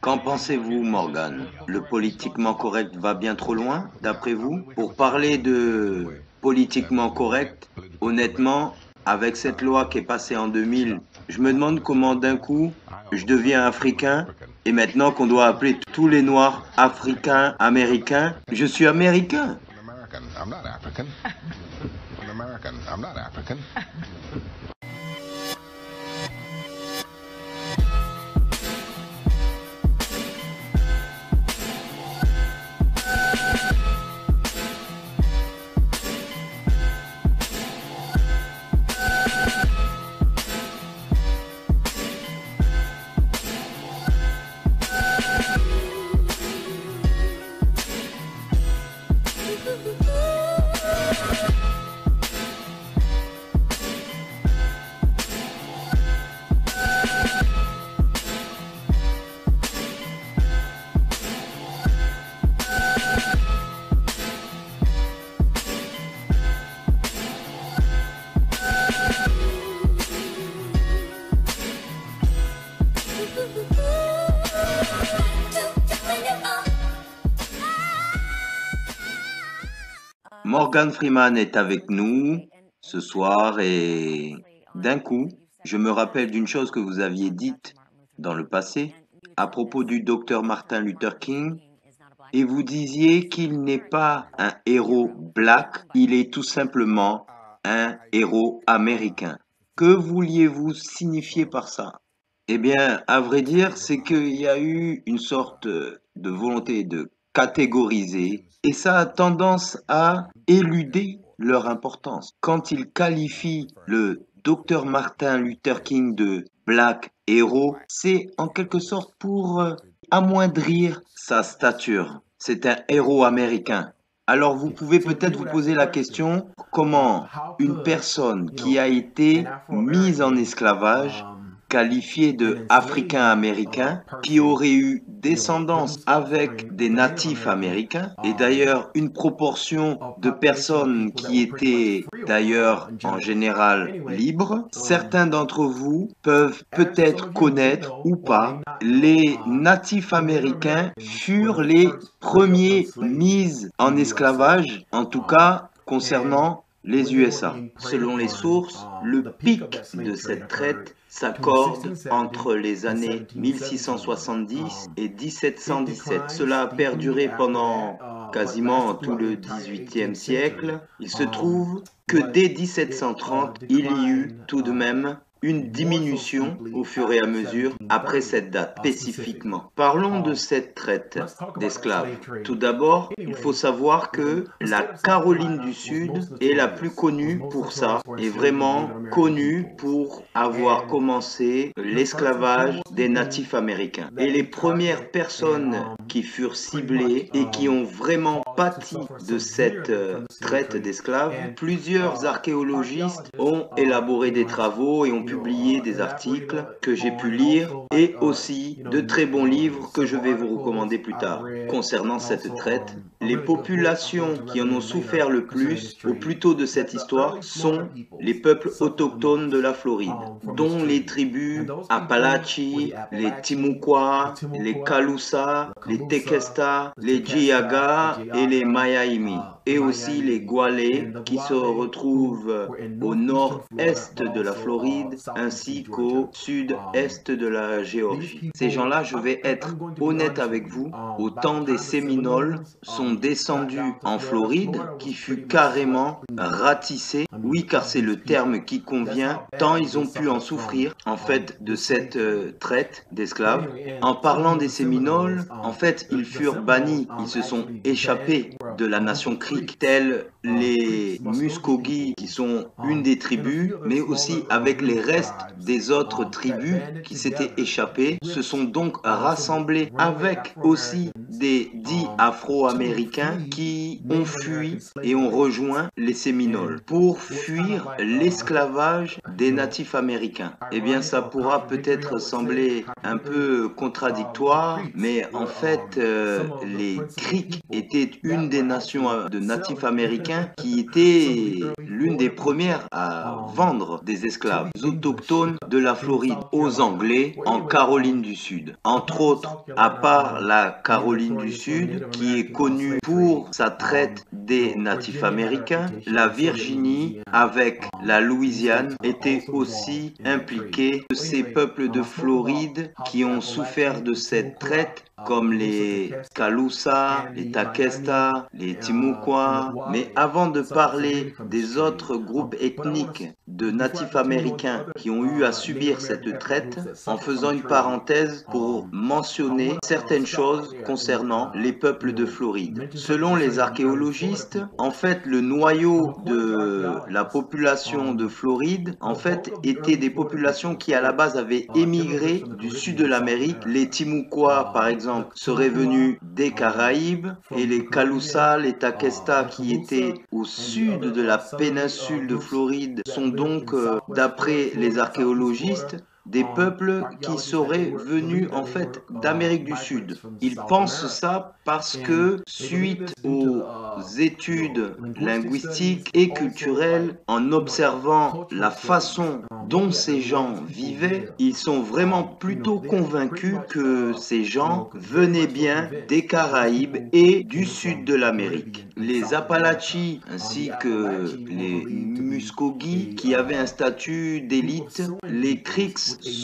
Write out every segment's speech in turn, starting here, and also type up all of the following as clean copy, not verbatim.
Qu'en pensez-vous, Morgan? Le politiquement correct va bien trop loin, d'après vous? Pour parler de politiquement correct, honnêtement, avec cette loi qui est passée en 2000, je me demande comment d'un coup je deviens africain et maintenant qu'on doit appeler tous les noirs africains, américains, je suis américain. Morgan Freeman est avec nous ce soir et d'un coup, je me rappelle d'une chose que vous aviez dite dans le passé à propos du docteur Martin Luther King et vous disiez qu'il n'est pas un héros black, il est tout simplement un héros américain. Que vouliez-vous signifier par ça? Eh bien, à vrai dire, c'est qu'il y a eu une sorte de volonté de catégoriser et ça a tendance à éluder leur importance. Quand ils qualifient le docteur Martin Luther King de Black Hero, c'est en quelque sorte pour amoindrir sa stature. C'est un héros américain. Alors vous pouvez peut-être vous poser la question, comment une personne qui a été mise en esclavage qualifié de Africain-Américain, qui aurait eu descendance avec des natifs américains, et d'ailleurs une proportion de personnes qui étaient d'ailleurs en général libres. Certains d'entre vous peuvent peut-être connaître ou pas, les natifs américains furent les premiers mis en esclavage, en tout cas concernant les USA. Selon les sources, le pic de cette traite s'accorde entre les années 1670 et 1717. Cela a perduré pendant quasiment tout le XVIIIe siècle. Il se trouve que dès 1730, il y eut tout de même une diminution au fur et à mesure après cette date spécifiquement. Parlons de cette traite d'esclaves. Tout d'abord, il faut savoir que la Caroline du Sud est la plus connue pour ça, est vraiment connue pour avoir commencé l'esclavage des natifs américains. Et les premières personnes qui furent ciblées et qui ont vraiment pâti de cette traite d'esclaves, plusieurs archéologistes ont élaboré des travaux et ont publié des articles que j'ai pu lire et aussi de très bons livres que je vais vous recommander plus tard. Concernant cette traite, les populations qui en ont souffert le plus, au plus tôt de cette histoire, sont les peuples autochtones de la Floride, dont les tribus Apalache, les Timucua, les Calusa, les Tequesta, les Jiaga et les Mayaimi, et aussi les Gualé qui se retrouvent au nord-est de la Floride ainsi qu'au sud-est de la Géorgie. Ces gens-là, je vais être honnête avec vous, au temps des Séminoles, sont descendus en Floride qui fut carrément ratissé, oui car c'est le terme qui convient, tant ils ont pu en souffrir en fait de cette traite d'esclaves. En parlant des Séminoles, en fait ils furent bannis, ils se sont échappés de la nation Creek, tels les Muskogee qui sont une des tribus, mais aussi avec les restes des autres tribus qui s'étaient échappées, se sont donc rassemblés avec aussi des dits afro-américains qui ont fui et ont rejoint les Séminoles pour fuir l'esclavage des natifs américains. Eh bien, ça pourra peut-être sembler un peu contradictoire, mais en fait, les Creeks étaient une des nations de natifs américains américain qui était l'une des premières à vendre des esclaves autochtones de la Floride aux Anglais en Caroline du Sud. Entre autres, à part la Caroline du Sud, qui est connue pour sa traite des natifs américains, la Virginie avec la Louisiane était aussi impliquée. Ces peuples de Floride qui ont souffert de cette traite, comme les Calusa, les Takesta, les Timucua. Mais avant de parler des autres groupes ethniques de natifs américains qui ont eu à subir cette traite, en faisant une parenthèse pour mentionner certaines choses concernant les peuples de Floride. Selon les archéologistes, en fait, le noyau de la population de Floride, en fait, était des populations qui à la base avaient émigré du sud de l'Amérique. Les Timucua, par exemple, seraient venus des Caraïbes et les Calusa, les Takesta qui étaient au sud de la péninsule de Floride sont donc, d'après les archéologistes, des peuples qui seraient venus en fait d'Amérique du Sud. Ils pensent ça parce que suite aux études linguistiques et culturelles, en observant la façon dont ces gens vivaient, ils sont vraiment plutôt convaincus que ces gens venaient bien des Caraïbes et du sud de l'Amérique. Les Appalachies ainsi que les Muskogee qui avaient un statut d'élite, les Creeks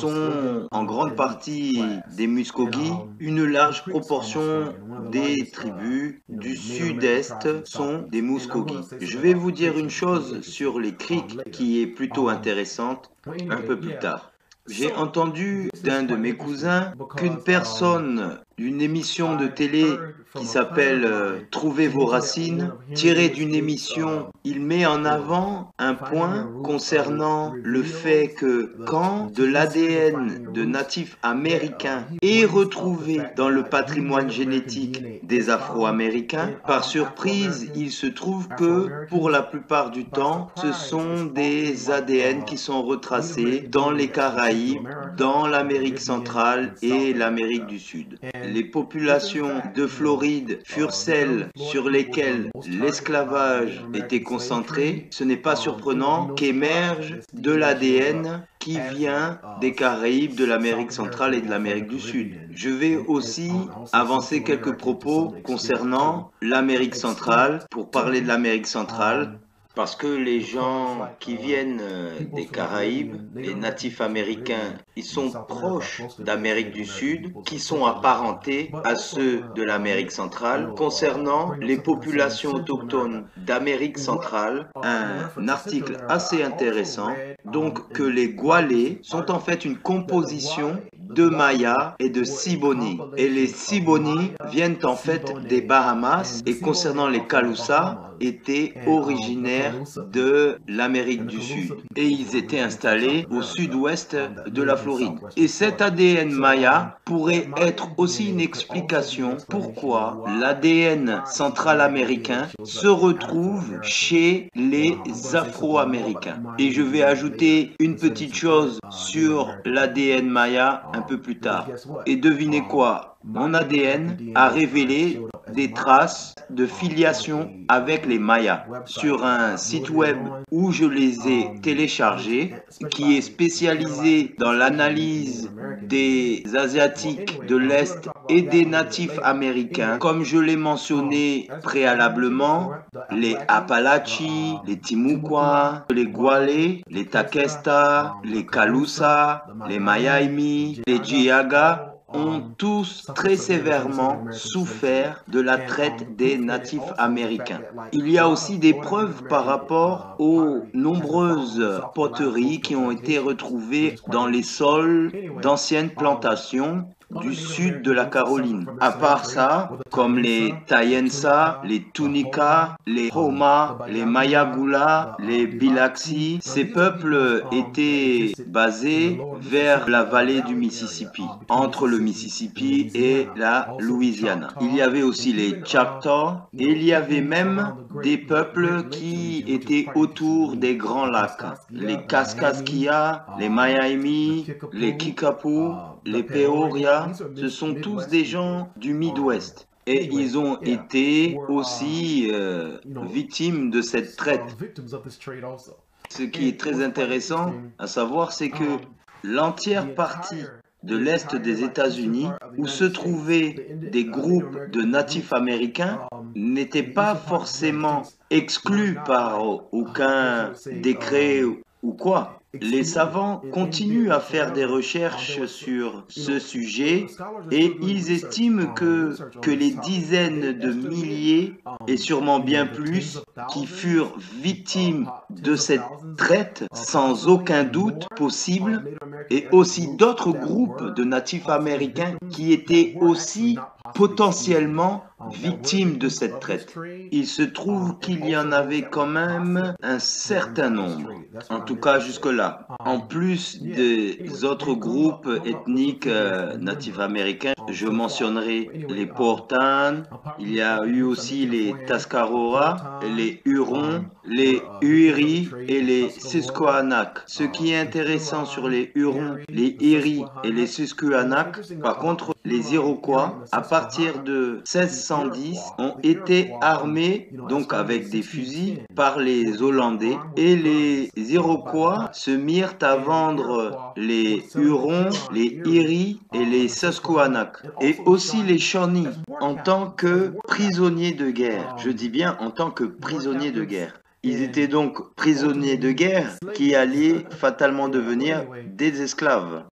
sont en grande partie des Muskogee, une large proportion des tribus du sud-est sont des Muskogee. Je vais vous dire une chose sur les Creeks qui est plutôt intéressante un peu plus tard. J'ai entendu d'un de mes cousins qu'une personne d'une émission de télé qui s'appelle Trouvez vos racines, tirée d'une émission, il met en avant un point concernant le fait que quand de l'ADN de natifs américains est retrouvé dans le patrimoine génétique des Afro-Américains, par surprise, il se trouve que pour la plupart du temps, ce sont des ADN qui sont retracés dans les Caraïbes, dans l'Amérique centrale et l'Amérique du Sud. Les populations de Floride furent celles sur lesquelles l'esclavage était concentré. Ce n'est pas surprenant qu'émerge de l'ADN qui vient des Caraïbes, de l'Amérique centrale et de l'Amérique du Sud. Je vais aussi avancer quelques propos concernant l'Amérique centrale pour parler de l'Amérique centrale. Parce que les gens qui viennent des Caraïbes, les natifs américains, ils sont proches d'Amérique du Sud, qui sont apparentés à ceux de l'Amérique centrale. Concernant les populations autochtones d'Amérique centrale, un article assez intéressant, donc que les Gualés sont en fait une composition de Maya et de Siboney. Et les Siboney viennent en fait des Bahamas et concernant les Calusa, étaient originaires de l'Amérique du Sud et ils étaient installés au sud-ouest de la Floride. Et cet ADN Maya pourrait être aussi une explication pourquoi l'ADN central-américain se retrouve chez les Afro-Américains. Et je vais ajouter une petite chose sur l'ADN Maya un peu plus tard. Et devinez quoi? Mon ADN a révélé des traces de filiation avec les Mayas sur un site web où je les ai téléchargés, qui est spécialisé dans l'analyse des Asiatiques de l'Est et des natifs américains. Comme je l'ai mentionné préalablement, les Appalachies, les Timucua, les Gualés, les Takesta, les Calusa, les Miami, les Jiaga, ont tous très sévèrement souffert de la traite des natifs américains. Il y a aussi des preuves par rapport aux nombreuses poteries qui ont été retrouvées dans les sols d'anciennes plantations du sud de la Caroline. À part ça, comme les Tayensa, les Tunica, les Homa, les Mayagula, les Bilaxi, ces peuples étaient basés vers la vallée du Mississippi, entre le Mississippi et la Louisiane. Il y avait aussi les Choctaw et il y avait même des peuples qui étaient autour des grands lacs, les Kaskaskia, les Miami, les Kickapoo, les Peoria. Ce sont tous des gens du Midwest. Et ils ont été aussi victimes de cette traite. Ce qui est très intéressant à savoir, c'est que l'entière partie de l'Est des États-Unis, où se trouvaient des groupes de natifs américains, n'était pas forcément exclu par aucun décret ou quoi. Les savants continuent à faire des recherches sur ce sujet et ils estiment que les dizaines de milliers, et sûrement bien plus, qui furent victimes de cette traite, sans aucun doute possible, et aussi d'autres groupes de natifs américains qui étaient aussi potentiellement victimes de cette traite. Il se trouve qu'il y en avait quand même un certain nombre, en tout cas jusque-là. En plus des autres groupes ethniques natifs américains, je mentionnerai les Powhatan, il y a eu aussi les Tuscarora, les Hurons, les Huiri et les Susquehannock. Ce qui est intéressant sur les Hurons, les Erie et les Susquehannock, par contre, les Iroquois, à partir de 1610, ont été armés, donc avec des fusils, par les Hollandais, et les Iroquois se mirent à vendre les Hurons, les Erie et les Susquehannock, et aussi les Shawnee, en tant que prisonniers de guerre. Je dis bien en tant que prisonniers de guerre. Ils étaient donc prisonniers de guerre qui allaient fatalement devenir des esclaves.